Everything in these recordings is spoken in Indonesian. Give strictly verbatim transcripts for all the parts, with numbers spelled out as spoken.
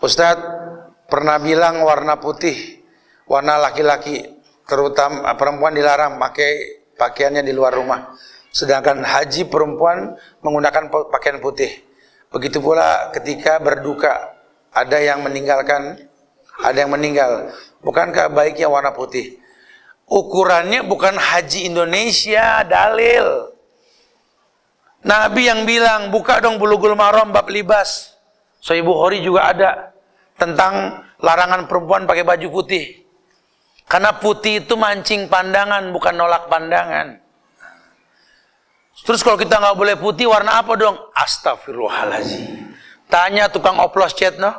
Ustadz pernah bilang warna putih, warna laki-laki, terutama perempuan dilarang pakai pakaiannya di luar rumah. Sedangkan haji perempuan menggunakan pakaian putih. Begitu pula ketika berduka, ada yang meninggalkan, ada yang meninggal. Bukankah baiknya warna putih? Ukurannya bukan haji Indonesia, dalil. Nabi yang bilang, buka dong Bulughul Maram bab libas. Sahih Bukhari juga ada tentang larangan perempuan pakai baju putih. Karena putih itu mancing pandangan, bukan nolak pandangan. Terus kalau kita nggak boleh putih, warna apa dong? Astagfirullahaladzim. Tanya tukang oplos cat, no?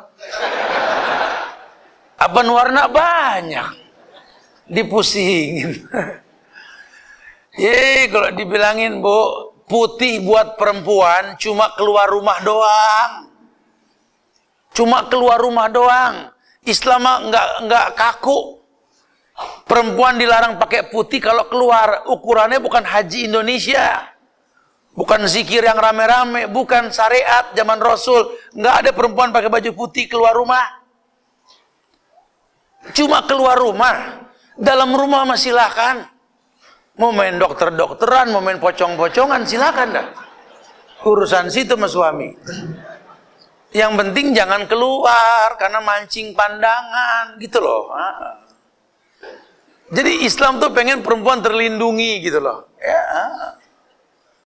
Apa warna banyak? Dipusingin. Ye, kalau dibilangin, Bu, putih buat perempuan cuma keluar rumah doang. Cuma keluar rumah doang. Islam nggak nggak kaku. Perempuan dilarang pakai putih kalau keluar. Ukurannya bukan haji Indonesia. Bukan zikir yang rame-rame, bukan syariat zaman Rasul. Nggak ada perempuan pakai baju putih keluar rumah. Cuma keluar rumah. Dalam rumah mah silakan. Mau main dokter-dokteran, mau main pocong-pocongan, silakan dah. Urusan situ sama suami. Yang penting jangan keluar karena mancing pandangan, gitu loh. Jadi Islam tuh pengen perempuan terlindungi gitu loh. Ya.